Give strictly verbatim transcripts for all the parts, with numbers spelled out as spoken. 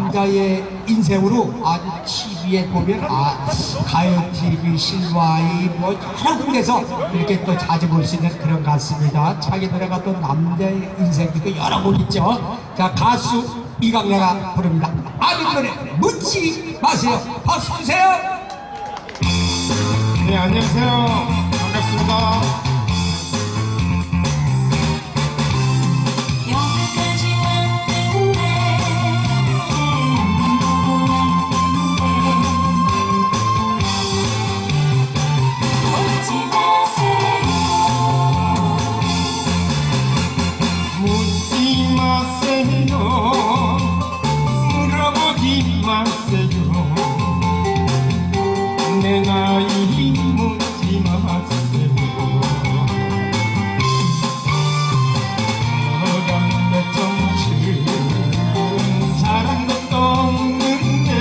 남자의 인생으로 아주 티비에 보면 아 가요 티비 실화이 뭐 여러 군데서 이렇게 또 자주 볼 수 있는 그런 가수입니다. 자기 노래가 또 남자의 인생도 여러 곡 있죠. 자, 가수 이광래가 부릅니다. 아는 노래 묻지 마세요. 박수 주세요. 네, 안녕하세요. 반갑습니다. 묻지 마세요. 물어보지 마세요. 내 나이 묻지 마세요. 너랑 내 정치를 사랑 것도 없는데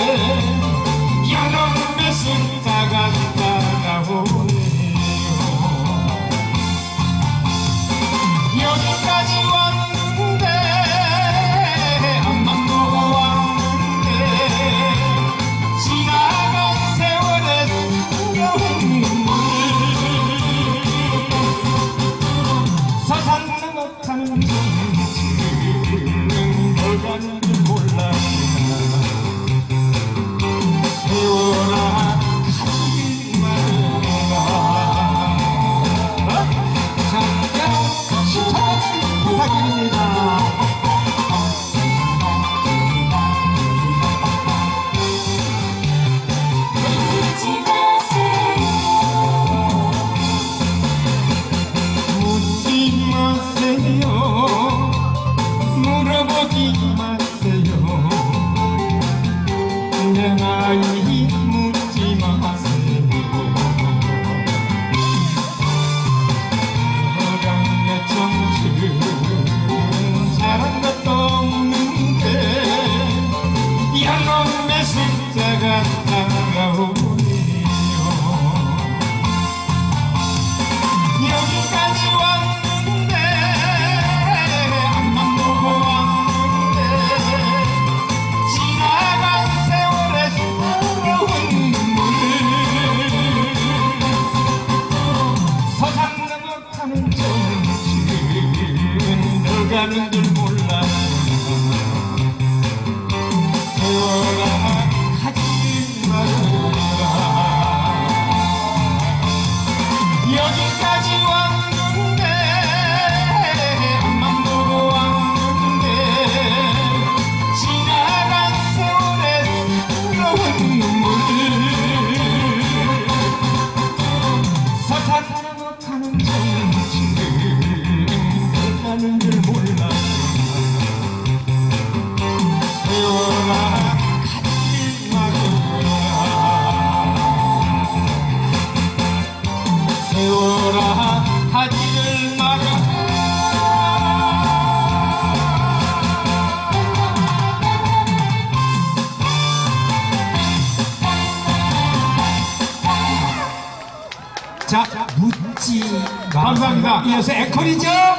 여러분의 숫자가 따라오네요. 여기까지 왔는데 앞만 보고 왔는데 지나간 세월의 두려운 눈물 서산도 못하는 정치는 뭘 가는 줄 몰랐구나. 세월아 가지 마라. 부탁드립니다. 묻지 마세요. 물어보지 마세요. 내 나이 묻지 마세요. 너랑 내 정치를 사랑 것도 없는데 양놈의 숫자가 따라오네요. 여기까지 왔는데 앞만 보고 왔는데 지나간 세월의 두려운 눈물 서산도 못하는 정치는 널 가는 줄 몰랐구나. 세월아 가지 마라. 여기까지 왔는데 앞만 보고 왔는데 지나간 세월의 두려운 눈물 서산도 못하는 정치는 널 가는 줄 몰랐구나. 세월아 가지 마라. 세월아 가지를 마라. 자, 묻지 마세요. 감사합니다. 이어서 앵콜이죠.